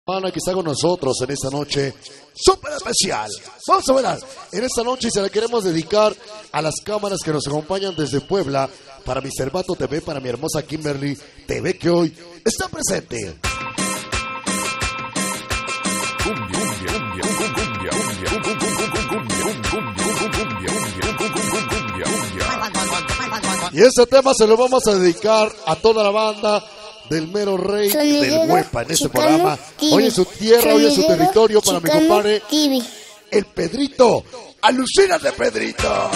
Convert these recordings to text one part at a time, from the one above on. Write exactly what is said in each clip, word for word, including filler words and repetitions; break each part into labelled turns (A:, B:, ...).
A: Que está con nosotros en esta noche súper especial. Vamos a ver, en esta noche se la queremos dedicar a las cámaras que nos acompañan desde Puebla, para mister Vato T V, para mi hermosa Kimberly T V, que hoy está presente. Y este tema se lo vamos a dedicar a toda la banda del mero rey del Huepa en este programa. Hoy en su tierra, hoy en su territorio, para mi compadre el Pedrito. Alucínate, Pedrito.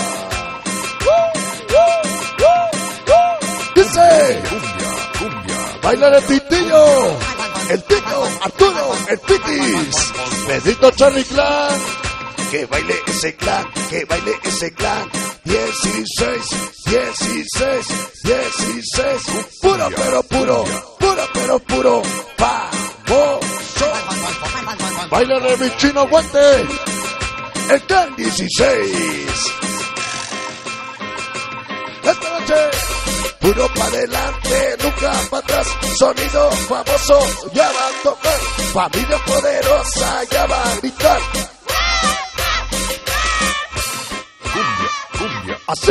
A: Dice: baila el Titillo, el Tito, Arturo, el Pitis, Pedrito Charlie Clan. Que baile ese clan, que baile ese clan. Dieciséis, dieciséis, dieciséis. Puro pero puro, puro pero puro. Famoso. Baila de mi chino guante, el clan dieciséis. Esta noche, puro para adelante, nunca para atrás. Sonido famoso, ya va a tocar. Familia poderosa, ya va a gritar. Así.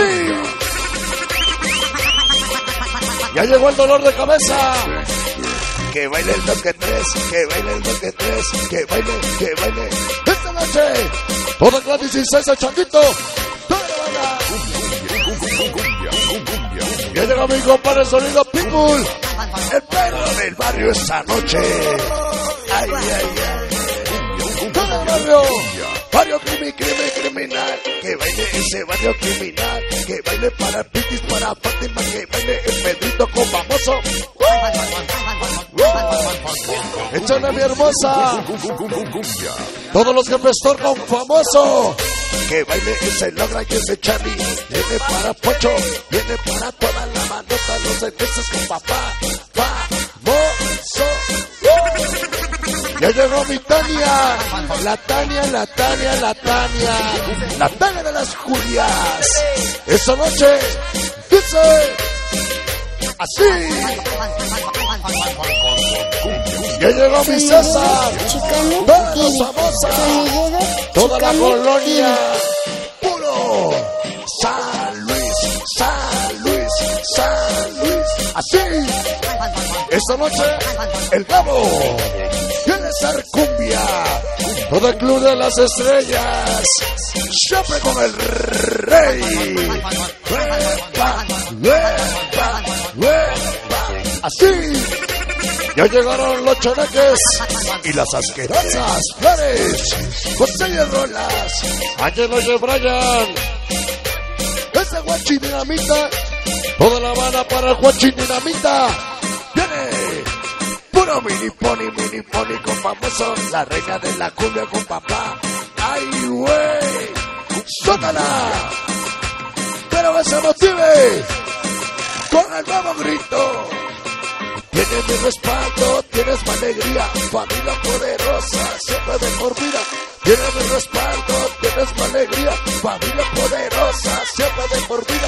A: Ya llegó el dolor de cabeza. Que baile el dos que tres, que baile el dos que tres, que baile, que baile. Esta noche, toda la dieciséis al changuito, toda la banda. Ya llegó mi compadre el sonido Pitbull, el perro del barrio esta noche. Ay, ay, ay. Todo el barrio. Barrio crimi, crimi, criminal, que baile ese barrio criminal, que baile para Pitis, para Fátima, que baile el Pedrito con famoso. Échale, mi hermosa. Todos los jefes con famoso. Que baile ese Logra y ese Charlie. Viene para Pocho, viene para toda la manota, los enteses con papá. Famoso. Ya llegó mi Tania, la Tania, la Tania, la Tania, la Tania de las Julias. Esta noche dice así. Ya llegó mi César, todas las famosas, toda la colonia. Puro San Luis, San Luis, San Luis. Así. Esta noche el Gabo. Quiere ser cumbia, todo el club de las estrellas, siempre con el rey. Huepa, huepa, huepa. Así. Ya llegaron los chaneques y las asquerosas flores. José y Rolas, Ángelo y Brian. Ese Guachi Dinamita, toda la Habana para el Guachi Dinamita. Viene. Puro mini pony, mini pony con famoso, la reina de la cumbia con papá. ¡Ay, güey! ¡Sótala! Pero que se motive con el nuevo grito. Tienes mi respaldo, tienes mi alegría, familia poderosa, siempre de por vida. Tienes mi respaldo, tienes mi alegría, familia poderosa, siempre de por vida.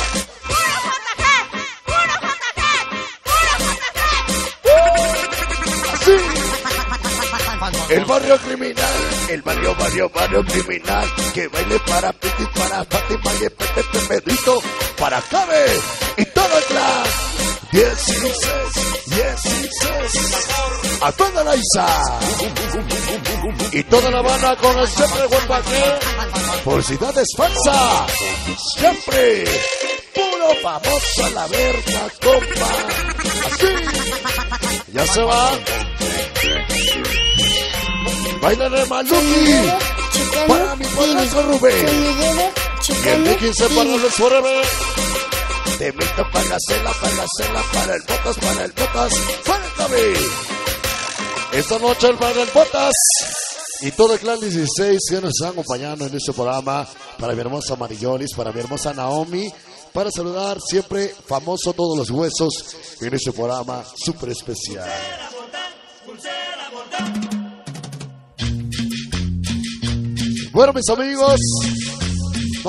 A: El barrio criminal, el barrio, barrio, barrio criminal, que baile para Pitis, para Fátima y el Pepe Pedrito, para Cabe y todo el clan. dieciséis, dieciséis, a toda la Isa y toda la Habana con el siempre Huepa, que publicidad es falsa, siempre puro famoso a la verga, compa. Así, ya se va. Baila de Maluki para mi poderoso Rubén. Y el de quince para los forever. Te meto para la cela, para la cela, para el Botas, para el Botas, para el Cabe. Esta noche el para el Botas. Y todo el clan dieciséis que nos están acompañando en este programa. Para mi hermosa Marillolis, para mi hermosa Naomi. Para saludar siempre famoso todos los huesos en este programa súper especial. Bueno, mis amigos,